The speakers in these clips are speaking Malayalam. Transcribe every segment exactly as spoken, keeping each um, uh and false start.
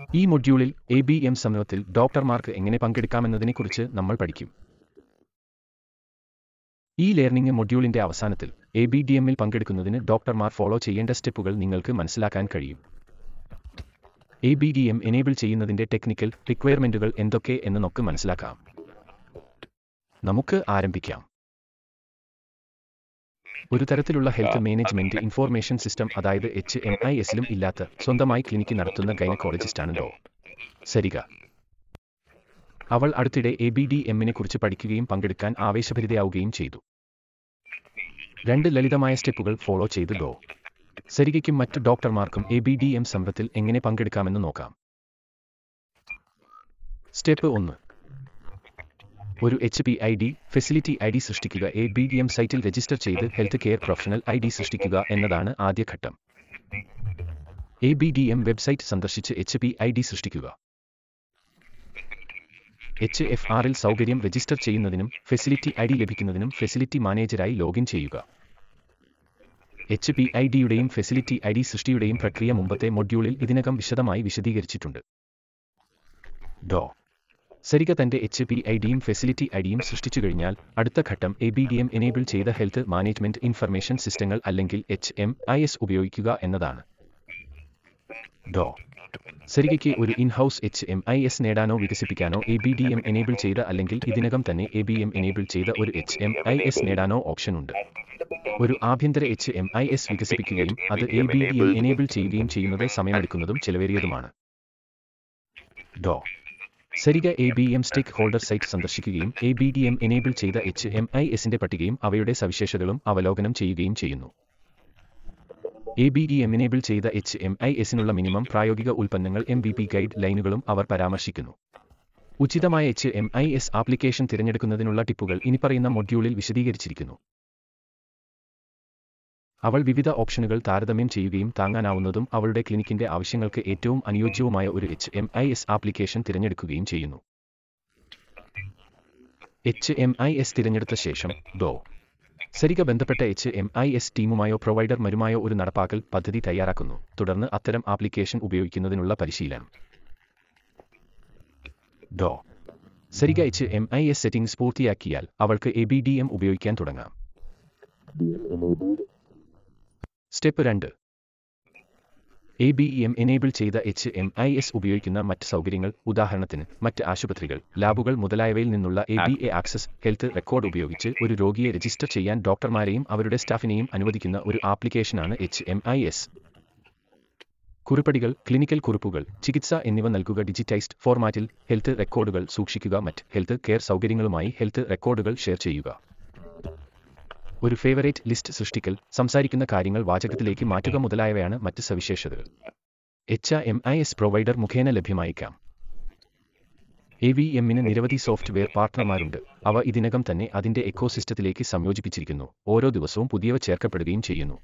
ഈ മൊഡ്യൂളിൽ എ ബി എം സമൂഹത്തിൽ ഡോക്ടർമാർക്ക് എങ്ങനെ പങ്കെടുക്കാമെന്നതിനെക്കുറിച്ച് നമ്മൾ പഠിക്കും. ഈ ലേണിംഗ് മൊഡ്യൂളിന്റെ അവസാനത്തിൽ എ ബി ഡി എമ്മിൽ പങ്കെടുക്കുന്നതിന് ഡോക്ടർമാർ ഫോളോ ചെയ്യേണ്ട സ്റ്റെപ്പുകൾ നിങ്ങൾക്ക് മനസ്സിലാക്കാൻ കഴിയും. A B D M enable ചെയ്യുന്നതിന്റെ ടെക്നിക്കൽ റിക്വയർമെന്റുകൾ എന്തൊക്കെ എന്ന് നമുക്ക് മനസ്സിലാക്കാം. നമുക്ക് ആരംഭിക്കാം. ഒരു തരത്തിലുള്ള ഹെൽത്ത് മാനേജ്മെന്റ് ഇൻഫോർമേഷൻ സിസ്റ്റം, അതായത് എച്ച് എം ഐ എസിലും ഇല്ലാത്ത സ്വന്തമായി ക്ലിനിക്ക് നടത്തുന്ന ഗൈനക്കോളജിസ്റ്റാണ് ഡോ. സരിക. അവൾ അടുത്തിടെ എ ബി ഡി എമ്മിനെ കുറിച്ച് പഠിക്കുകയും പങ്കെടുക്കാൻ ആവേശഭരിതയാവുകയും ചെയ്തു. രണ്ട് ലളിതമായ സ്റ്റെപ്പുകൾ ഫോളോ ചെയ്ത് ഡോ. സരികയ്ക്കും മറ്റ് ഡോക്ടർമാർക്കും എ ബി ഡി എം സംരംഭത്തിൽ എങ്ങനെ പങ്കെടുക്കാമെന്ന് നോക്കാം. സ്റ്റെപ്പ് ഒന്ന്. ഒരു H P I D facility I D സൃഷ്ടിക്കുക. എ ബി ഡി എം സൈറ്റിൽ രജിസ്റ്റർ ചെയ്ത് health care professional I D സൃഷ്ടിക്കുക എന്നതാണ് ആദ്യ ഘട്ടം. A B D M website സന്ദർശിച്ച് എച്ച് പി ഐ ഡി സൃഷ്ടിക്കുക. എച്ച് എഫ് ആറിൽ സൗകര്യം രജിസ്റ്റർ ചെയ്യുന്നതിനും ഫെസിലിറ്റി ഐ ഡി ലഭിക്കുന്നതിനും ഫെസിലിറ്റി മാനേജരായി ലോഗിൻ ചെയ്യുക. എച്ച് പി ഐ ഡിയുടെയും ഫെസിലിറ്റി ഐ ഡി സൃഷ്ടിയുടെയും പ്രക്രിയ മുമ്പത്തെ മൊഡ്യൂളിൽ ഇതിനകം വിശദമായി വിശദീകരിച്ചിട്ടുണ്ട്. ഡോ. സരിക തന്റെ എച്ച് പി ഐ ഡിയും ഫെസിലിറ്റി ഐ ഡിയും സൃഷ്ടിച്ചു കഴിഞ്ഞാൽ അടുത്ത ഘട്ടം A B D M enable ചെയ്ത ഹെൽത്ത് മാനേജ്മെന്റ് ഇൻഫർമേഷൻ സിസ്റ്റങ്ങൾ അല്ലെങ്കിൽ എച്ച് എം ഐ എസ് ഉപയോഗിക്കുക എന്നതാണ്. ഡോ. സരികയ്ക്ക് ഒരു in-house H M I S നേടാനോ വികസിപ്പിക്കാനോ A B D M enable ചെയ്ത അല്ലെങ്കിൽ ഇതിനകം തന്നെ എ ബി എം എനേബിൾ ചെയ്ത ഒരു എച്ച് എം ഐ എസ് നേടാനോ ഓപ്ഷൻ ഉണ്ട്. ഒരു ആഭ്യന്തര എച്ച് എം ഐ എസ് വികസിപ്പിക്കുകയും അത് A B D M enable ചെയ്യുകയും ചെയ്യുന്നത് സമയമെടുക്കുന്നതും ചെലവേറിയതുമാണ്. ഡോ. Sarika A B M stakeholder site സന്ദർശിക്കുകയും A B D M enable ചെയ്ത എച്ച് എം ഐ എസിന്റെ പട്ടികയും അവയുടെ സവിശേഷതകളും അവലോകനം ചെയ്യുകയും ചെയ്യുന്നു. A B D M enable ചെയ്ത എച്ച് എം ഐ എസിനുള്ള മിനിമം പ്രായോഗിക ഉൽപ്പന്നങ്ങൾ എം വി പി ഗൈഡ് ലൈനുകളും അവർ പരാമർശിക്കുന്നു. ഉചിതമായ H M I S application തിരഞ്ഞെടുക്കുന്നതിനുള്ള ടിപ്പുകൾ ഇനിപ്പറയുന്ന മൊഡ്യൂളിൽ വിശദീകരിച്ചിരിക്കുന്നു. അവൾ വിവിധ ഓപ്ഷനുകൾ താരതമ്യം ചെയ്യുകയും താങ്ങാനാവുന്നതും അവളുടെ ക്ലിനിക്കിന്റെ ആവശ്യങ്ങൾക്ക് ഏറ്റവും അനുയോജ്യവുമായ ഒരു H M I S application തിരഞ്ഞെടുക്കുകയും ചെയ്യുന്നു. എച്ച് എം ഐ എസ് തിരഞ്ഞെടുത്ത ശേഷം ഡോ. സരിക ബന്ധപ്പെട്ട എച്ച് എം ഐ എസ് ടീമുമായോ പ്രൊവൈഡർമാരുമായോ ഒരു നടപ്പാക്കൽ പദ്ധതി തയ്യാറാക്കുന്നു, തുടർന്ന് അത്തരം ആപ്ലിക്കേഷൻ ഉപയോഗിക്കുന്നതിനുള്ള പരിശീലനം. ഡോ. Sarika H M I S settings പൂർത്തിയാക്കിയാൽ അവൾക്ക് എ ബി ഡി എം ഉപയോഗിക്കാൻ തുടങ്ങാം. സ്റ്റെപ്പ് രണ്ട്. എ ബി എം എനേബിൾ ചെയ്ത എച്ച് എം ഐ എസ് ഉപയോഗിക്കുന്ന മറ്റ് സൗകര്യങ്ങൾ, ഉദാഹരണത്തിന് മറ്റ് ആശുപത്രികൾ, ലാബുകൾ മുതലായവയിൽ നിന്നുള്ള A B A access health record ഉപയോഗിച്ച് ഒരു രോഗിയെ രജിസ്റ്റർ ചെയ്യാൻ ഡോക്ടർമാരെയും അവരുടെ സ്റ്റാഫിനെയും അനുവദിക്കുന്ന ഒരു ആപ്ലിക്കേഷനാണ് എച്ച് എം ഐ എസ്. കുറിപ്പടികൾ, ക്ലിനിക്കൽ കുറിപ്പുകൾ, ചികിത്സ എന്നിവ നൽകുക. ഡിജിറ്റൈസ്ഡ് ഫോർമാറ്റിൽ ഹെൽത്ത് റെക്കോർഡുകൾ സൂക്ഷിക്കുക. മറ്റ് ഹെൽത്ത് കെയർ സൗകര്യങ്ങളുമായി ഹെൽത്ത് റെക്കോർഡുകൾ ഷെയർ ചെയ്യുക. ഒരു ഫേവറേറ്റ് ലിസ്റ്റ് സൃഷ്ടിക്കൽ, സംസാരിക്കുന്ന കാര്യങ്ങൾ വാചകത്തിലേക്ക് മാറ്റുക മുതലായവയാണ് മറ്റ് സവിശേഷതകൾ. H M I S provider മുഖേന ലഭ്യമായേക്കാം. എ വി എമ്മിന് നിരവധി സോഫ്റ്റ്വെയർ പാർട്ട്ണർമാരുണ്ട്. അവ ഇതിനകം തന്നെ അതിന്റെ എക്കോസിസ്റ്റത്തിലേക്ക് സംയോജിപ്പിച്ചിരിക്കുന്നു. ഓരോ ദിവസവും പുതിയവ ചേർക്കപ്പെടുകയും ചെയ്യുന്നു.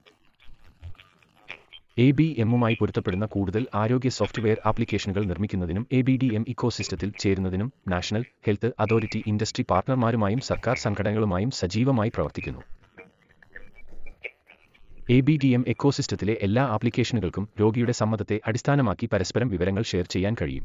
എ ബി എമ്മുമായി പൊരുത്തപ്പെടുന്ന കൂടുതൽ ആരോഗ്യ സോഫ്റ്റ്വെയർ ആപ്ലിക്കേഷനുകൾ നിർമ്മിക്കുന്നതിനും എ ബി ഡി എം ഇക്കോസിസ്റ്റത്തിൽ ചേരുന്നതിനും നാഷണൽ ഹെൽത്ത് അതോറിറ്റി ഇൻഡസ്ട്രി പാർട്ട്ണർമാരുമായും സർക്കാർ സംഘടനകളുമായും സജീവമായി പ്രവർത്തിക്കുന്നു. എ ബി ഡി എം എക്കോസിസ്റ്റത്തിലെ എല്ലാ ആപ്ലിക്കേഷനുകൾക്കും രോഗിയുടെ സമ്മതത്തെ അടിസ്ഥാനമാക്കി പരസ്പരം വിവരങ്ങൾ ഷെയർ ചെയ്യാൻ കഴിയും.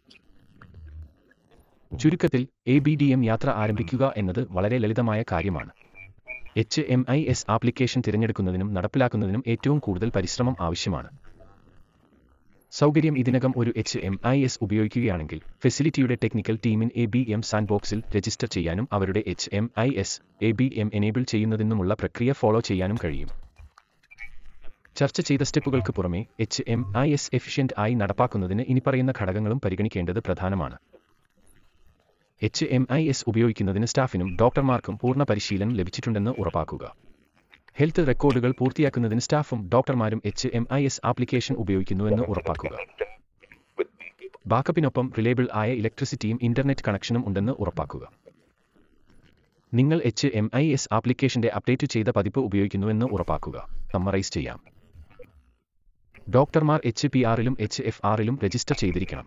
ചുരുക്കത്തിൽ, എ ബി ഡി എം യാത്ര ആരംഭിക്കുക എന്നത് വളരെ ലളിതമായ കാര്യമാണ്. H M I S application തിരഞ്ഞെടുക്കുന്നതിനും നടപ്പിലാക്കുന്നതിനും ഏറ്റവും കൂടുതൽ പരിശ്രമം ആവശ്യമാണ്. സൗകര്യം ഇതിനകം ഒരു എച്ച് എം ഐ എസ് ഉപയോഗിക്കുകയാണെങ്കിൽ ഫെസിലിറ്റിയുടെ ടെക്നിക്കൽ ടീമിൻ എ ബി എം സാൻഡ്ബോക്സിൽ രജിസ്റ്റർ ചെയ്യാനും അവരുടെ H M I S A B M enable ചെയ്യുന്നതിനുമുള്ള പ്രക്രിയ ഫോളോ ചെയ്യാനും കഴിയും. ചർച്ച ചെയ്ത സ്റ്റെപ്പുകൾക്ക് പുറമെ H M I S efficient ആയി നടപ്പാക്കുന്നതിന് ഇനിപ്പറയുന്ന ഘടകങ്ങളും പരിഗണിക്കേണ്ടത് പ്രധാനമാണ്. എച്ച് എം ഐ എസ് ഉപയോഗിക്കുന്നതിന് സ്റ്റാഫിനും ഡോക്ടർമാർക്കും പൂർണ്ണ പരിശീലനം ലഭിച്ചിട്ടുണ്ടെന്ന് ഉറപ്പാക്കുക. ഹെൽത്ത് റെക്കോർഡുകൾ പൂർത്തിയാക്കുന്നതിന് സ്റ്റാഫും ഡോക്ടർമാരും H M I S application ഉപയോഗിക്കുന്നുവെന്ന് ഉറപ്പാക്കുക. ബാക്കപ്പിനൊപ്പം റിലയബിൾ ആയ ഇലക്ട്രിസിറ്റിയും ഇന്റർനെറ്റ് കണക്ഷനും ഉണ്ടെന്ന് ഉറപ്പാക്കുക. നിങ്ങൾ എച്ച് എം ഐ എസ് ആപ്ലിക്കേഷന്റെ അപ്ഡേറ്റ് ചെയ്ത പതിപ്പ് ഉപയോഗിക്കുന്നുവെന്ന് ഉറപ്പാക്കുക. സമ്മറൈസ് ചെയ്യാം. ഡോക്ടർമാർ എച്ച് പി ആറിലും എച്ച് എഫ് ആറിലും രജിസ്റ്റർ ചെയ്തിരിക്കണം.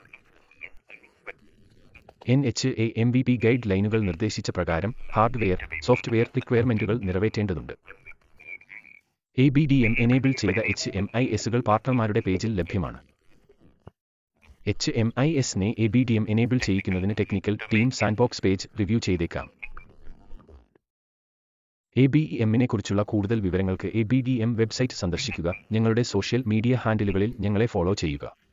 N H A M V P ഗൈഡ് ലൈനുകൾ നിർദ്ദേശിച്ച പ്രകാരം ഹാർഡ്വെയർ, സോഫ്റ്റ്വെയർ റിക്വയർമെന്റുകൾ നിറവേറ്റേണ്ടതുണ്ട്. A B D M enable ചെയ്ത എച്ച് എം ഐ എസുകൾ പാർട്ട്ണർമാരുടെ പേജിൽ ലഭ്യമാണ്. എച്ച് എം ഐ എസിനെ A B D M enable ചെയ്യിക്കുന്നതിന് technical team sandbox page review ചെയ്തേക്കാം. എ ബി ഇ എമ്മിനെ കുറിച്ചുള്ള കൂടുതൽ വിവരങ്ങൾക്ക് A B D M website സന്ദർശിക്കുക. ഞങ്ങളുടെ സോഷ്യൽ മീഡിയ ഹാൻഡിലുകളിൽ ഞങ്ങളെ ഫോളോ ചെയ്യുക.